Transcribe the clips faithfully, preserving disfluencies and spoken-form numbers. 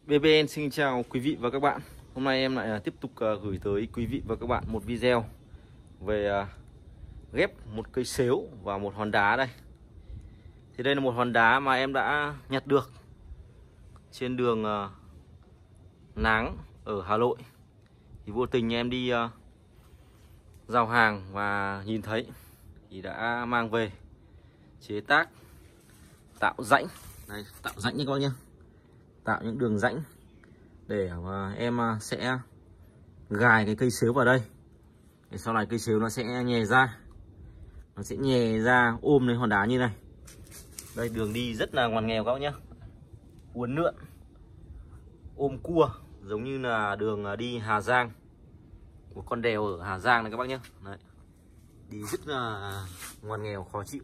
bê bê en xin chào quý vị và các bạn. Hôm nay em lại tiếp tục gửi tới quý vị và các bạn một video về ghép một cây sếu và một hòn đá đây. Thì đây là một hòn đá mà em đã nhặt được trên đường Náng ở Hà Nội. Thì vô tình em đi giao hàng và nhìn thấy thì đã mang về chế tác tạo rãnh. Đây, tạo rãnh nha các bác nhé. Tạo những đường rãnh để mà em sẽ gài cái cây sếu vào đây. Để sau này cây sếu nó sẽ nhè ra, nó sẽ nhè ra ôm lấy hòn đá như này. Đây, đường đi rất là ngoằn nghèo các bác nhé, uốn lượn, ôm cua, giống như là đường đi Hà Giang, một con đèo ở Hà Giang này các bác nhé. Đấy, đi rất là ngoằn nghèo, khó chịu,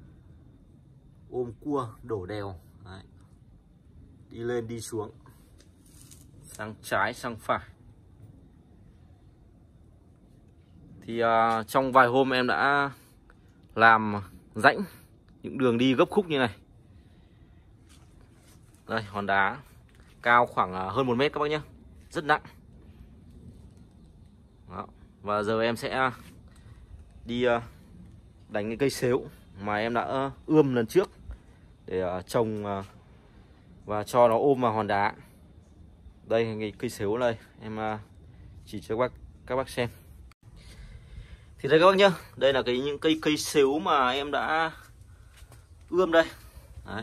ôm cua, đổ đèo. Đấy, đi lên đi xuống, sang trái sang phải. Thì uh, trong vài hôm em đã làm rãnh những đường đi gấp khúc như này. Đây, hòn đá cao khoảng uh, hơn một mét các bác nhé, rất nặng. Đó. Và giờ em sẽ đi uh, đánh cái cây sếu mà em đã uh, ươm lần trước để uh, trồng uh, và cho nó ôm vào hòn đá. Đây, cái cây sếu đây em chỉ cho các bác các bác xem. Thì đây các bác nhá, đây là cái những cây cây sếu mà em đã ươm đây. Đấy,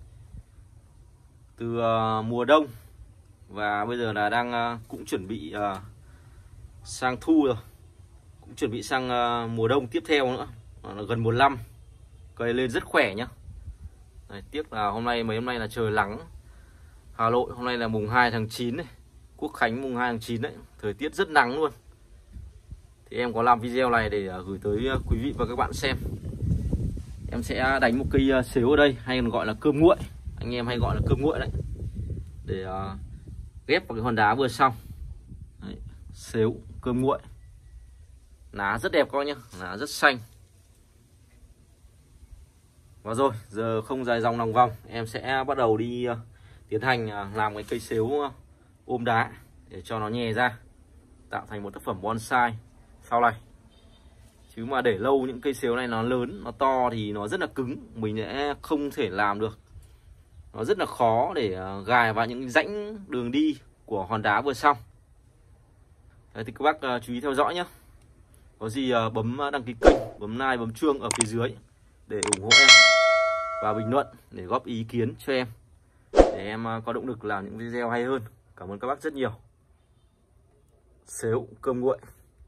từ uh, mùa đông và bây giờ là đang uh, cũng chuẩn bị uh, sang thu rồi, cũng chuẩn bị sang uh, mùa đông tiếp theo nữa. Nó gần mùa năm, cây lên rất khỏe nhá. Đấy, tiếc là hôm nay mấy hôm nay là trời nắng. Hà Nội hôm nay là mùng hai tháng chín này, Quốc khánh mùng hai tháng chín đấy, thời tiết rất nắng luôn. Thì em có làm video này để gửi tới quý vị và các bạn xem. Em sẽ đánh một cây sếu ở đây, hay còn gọi là cơm nguội, anh em hay gọi là cơm nguội đấy, để uh, ghép vào cái hòn đá vừa xong. Đấy, sếu cơm nguội, lá rất đẹp các bác nhé, lá rất xanh. Và rồi, giờ không dài dòng lòng vòng, em sẽ bắt đầu đi uh, tiến hành làm cái cây sếu ôm đá để cho nó nhè ra, tạo thành một tác phẩm bonsai sau này. Chứ mà để lâu những cây sếu này nó lớn, nó to thì nó rất là cứng, mình sẽ không thể làm được. Nó rất là khó để gài vào những rãnh đường đi của hòn đá vừa xong. Đấy, thì các bác chú ý theo dõi nhé. Có gì bấm đăng ký kênh, bấm like, bấm chuông ở phía dưới để ủng hộ em, và bình luận để góp ý kiến cho em, để em có động lực làm những video hay hơn. Cảm ơn các bác rất nhiều. Sếu cơm nguội.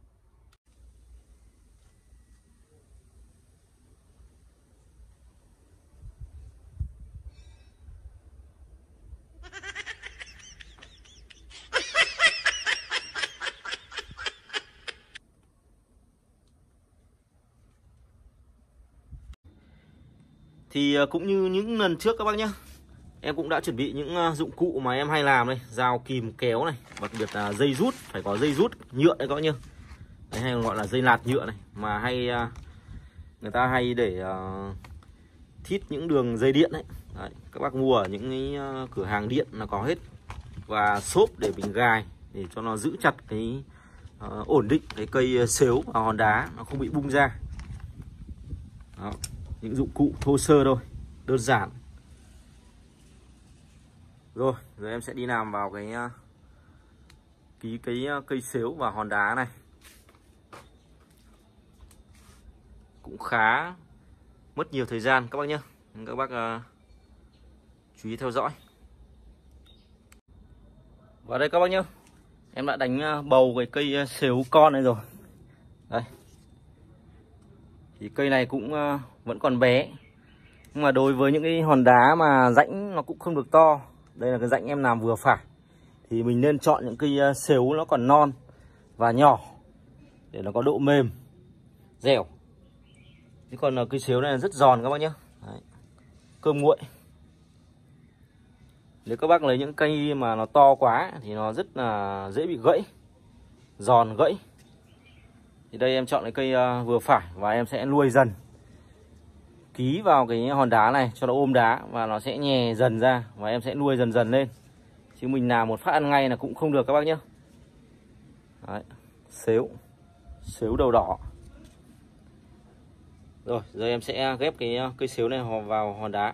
Thì cũng như những lần trước các bác nhé, em cũng đã chuẩn bị những dụng cụ mà em hay làm đây, dao, kìm, kéo này, đặc biệt là dây rút, phải có dây rút nhựa đấy các bác nhá. Đấy, hay gọi là dây lạt nhựa này, mà hay người ta hay để uh, thít những đường dây điện đấy. Đấy, các bác mua ở những cái cửa hàng điện là có hết. Và xốp để mình gài để cho nó giữ chặt cái uh, ổn định cái cây sếu vào hòn đá, nó không bị bung ra. Đó, những dụng cụ thô sơ thôi, đơn giản. Rồi, giờ em sẽ đi làm vào cái ký cái cây sếu và hòn đá này. Cũng khá mất nhiều thời gian các bác nhé. Các bác uh, chú ý theo dõi. Vào đây các bác nhé, em đã đánh bầu cái cây sếu con này rồi. Đây, thì cây này cũng uh, vẫn còn bé, nhưng mà đối với những cái hòn đá mà rãnh nó cũng không được to, đây là cái rãnh em làm vừa phải, thì mình nên chọn những cây sếu nó còn non và nhỏ để nó có độ mềm, dẻo. Chứ còn cây sếu này rất giòn các bác nhé. Đấy, cơm nguội. Nếu các bác lấy những cây mà nó to quá thì nó rất là dễ bị gãy, giòn gãy. Thì đây em chọn cái cây vừa phải và em sẽ nuôi dần, ký vào cái hòn đá này cho nó ôm đá và nó sẽ nhè dần ra, và em sẽ nuôi dần dần lên. chứ mình làm một phát ăn ngay là cũng không được các bác nhé. Đấy, xếu xếu đầu đỏ. Rồi giờ em sẽ ghép cái cây xếu này vào hòn đá.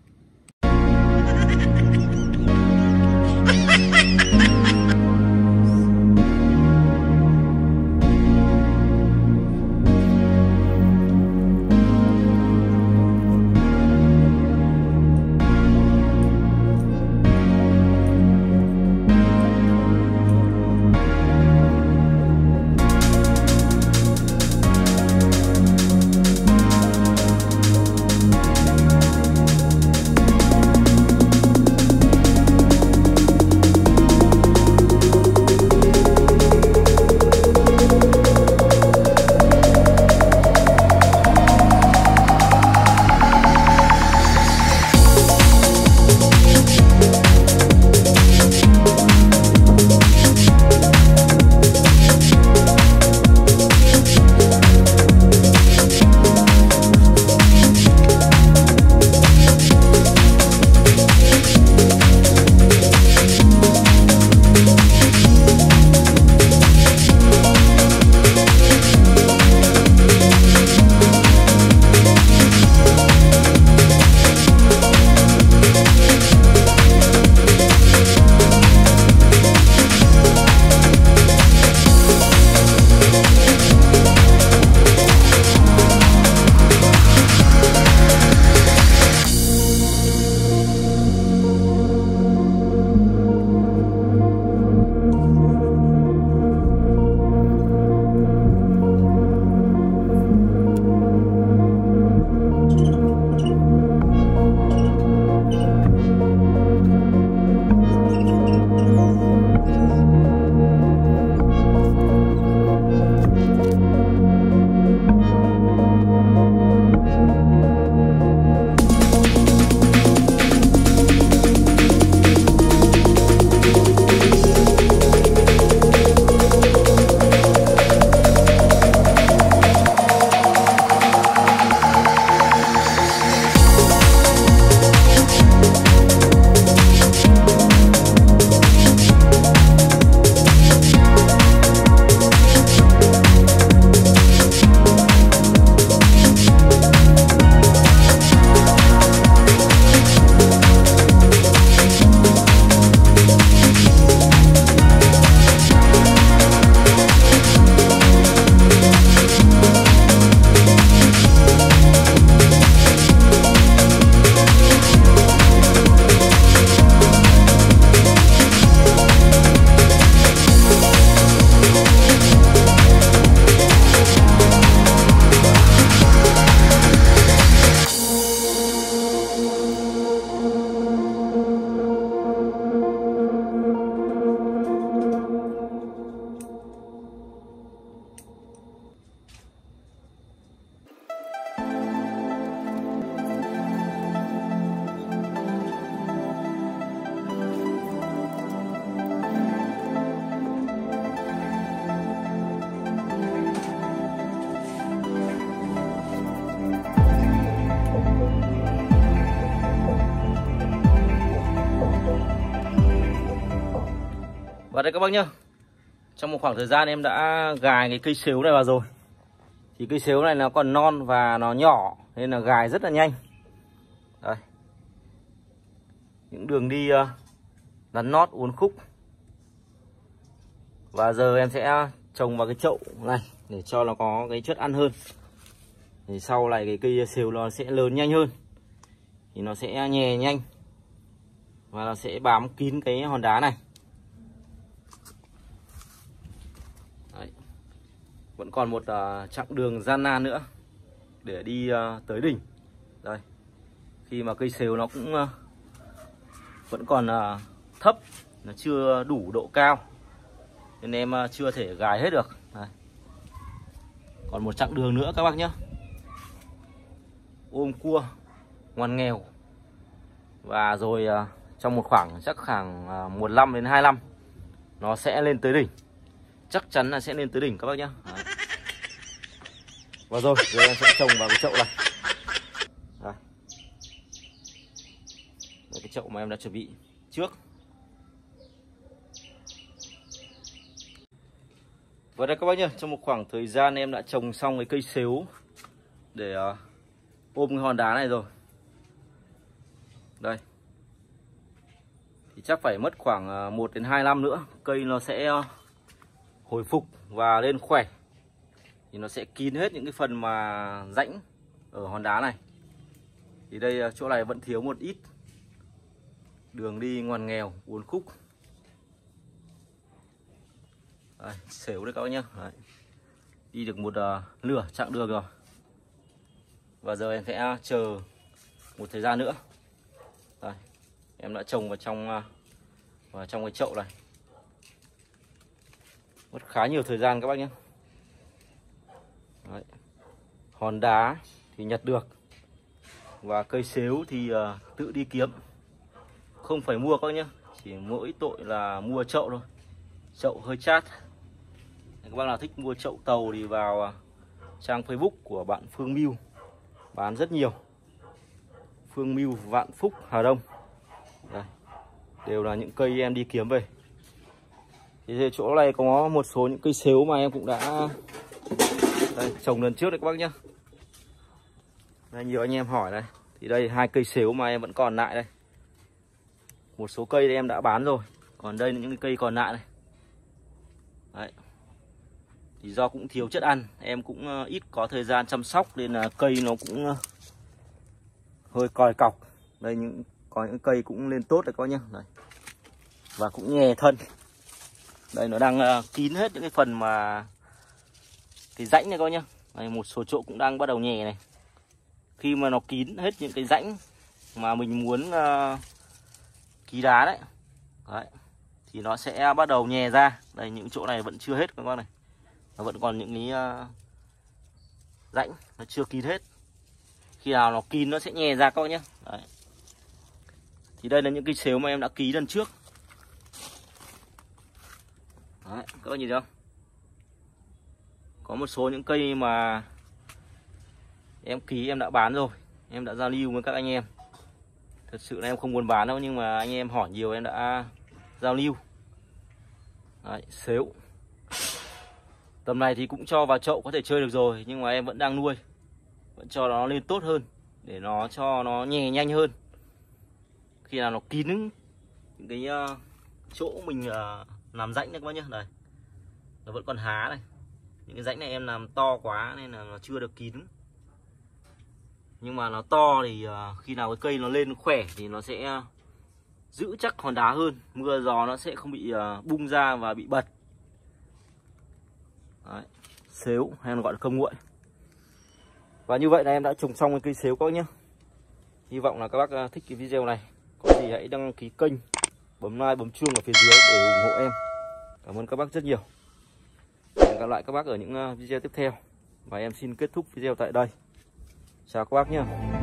Và đây các bác nhá, trong một khoảng thời gian em đã gài cái cây xếu này vào rồi. Thì cây xếu này nó còn non và nó nhỏ nên là gài rất là nhanh. Đây, những đường đi uh, lắn nót uốn khúc. Và giờ em sẽ trồng vào cái chậu này để cho nó có cái chất ăn hơn. Thì sau này cái cây xếu nó sẽ lớn nhanh hơn, thì nó sẽ nhè nhanh và nó sẽ bám kín cái hòn đá này. Đấy. Vẫn còn một uh, chặng đường gian nan nữa để đi uh, tới đỉnh. Đây, khi mà cây xếu nó cũng uh, vẫn còn uh, thấp, nó chưa đủ độ cao nên em uh, chưa thể gài hết được. Đây. Còn một chặng đường nữa các bác nhé. Ôm cua ngoằn nghèo. Và rồi uh, trong một khoảng chắc khoảng uh, mười lăm đến hai mươi lăm nó sẽ lên tới đỉnh. Chắc chắn là sẽ lên tới đỉnh các bác nhé. Đấy. Và rồi, rồi em sẽ trồng vào cái chậu này. Đây. Đây, cái chậu mà em đã chuẩn bị trước. Và đây các bác nhá, trong một khoảng thời gian em đã trồng xong cái cây sếu để uh, ôm cái hòn đá này rồi. Đây. Thì chắc phải mất khoảng uh, một đến hai năm nữa cây nó sẽ uh, hồi phục và lên khỏe. Thì nó sẽ kín hết những cái phần mà rãnh ở hòn đá này. Thì đây uh, chỗ này vẫn thiếu một ít. Đường đi ngoằn nghèo, uốn khúc. Đây, xểu đấy các bác nhá. Đấy. Đi được một uh, nửa chặng đường rồi. Và giờ em sẽ chờ một thời gian nữa. Đây, em đã trồng vào trong uh, vào trong cái chậu này. Mất khá nhiều thời gian các bác nhé. Đấy. Hòn đá thì nhặt được. Và cây sếu thì uh, tự đi kiếm. Không phải mua các bác nhé. Chỉ mỗi tội là mua chậu thôi. Chậu hơi chát. Các bác nào thích mua chậu tàu thì vào trang Facebook của bạn Phương Mưu, bán rất nhiều. Phương Mưu, Vạn Phúc, Hà Đông. Đây. Đều là những cây em đi kiếm về. Thì chỗ này có một số những cây sếu mà em cũng đã đây, trồng lần trước đấy các bác nhá. Đây, nhiều anh em hỏi đây. Thì đây hai cây sếu mà em vẫn còn lại đây. Một số cây thì em đã bán rồi. Còn đây là những cái cây còn lại này. Đấy. Thì do cũng thiếu chất ăn, em cũng ít có thời gian chăm sóc nên là cây nó cũng hơi còi cọc. Đây những có những cây cũng lên tốt đấy các bác nhá. Đây. Và cũng nhè thân. Đây nó đang uh, kín hết những cái phần mà cái rãnh này các bác nhá. Đây, một số chỗ cũng đang bắt đầu nhè này. Khi mà nó kín hết những cái rãnh mà mình muốn uh, ký đá đấy. Đấy thì nó sẽ bắt đầu nhè ra. Đây những chỗ này vẫn chưa hết các bác này. Nó vẫn còn những cái uh, rãnh nó chưa kín hết. Khi nào nó kín nó sẽ nhè ra các bác nhé. Đấy. Thì đây là những cây sếu mà em đã ký lần trước. Đấy, các bác nhìn thấy không? Có một số những cây mà em ký em đã bán rồi. Em đã giao lưu với các anh em. Thật sự là em không muốn bán đâu, nhưng mà anh em hỏi nhiều em đã giao lưu. Đấy, sếu. Tầm này thì cũng cho vào chậu có thể chơi được rồi. Nhưng mà em vẫn đang nuôi. Vẫn cho nó lên tốt hơn. Để nó cho nó nhè nhanh hơn. Khi nào nó kín những cái uh, chỗ mình uh, làm rãnh này các bác nhé. Đây. Nó vẫn còn há này. Những cái rãnh này em làm to quá nên là nó chưa được kín. Nhưng mà nó to thì uh, khi nào cái cây nó lên khỏe thì nó sẽ uh, giữ chắc hòn đá hơn. Mưa gió nó sẽ không bị uh, bung ra và bị bật. Đấy. Sếu hay gọi là công nguội. Và như vậy là em đã trồng xong cái cây sếu các bác nhé. Hy vọng là các bác thích cái video này. Có gì hãy đăng ký kênh, bấm like, bấm chuông ở phía dưới để ủng hộ em. Cảm ơn các bác rất nhiều. Hẹn gặp lại các bác ở những video tiếp theo. Và em xin kết thúc video tại đây. Chào các bác nhé.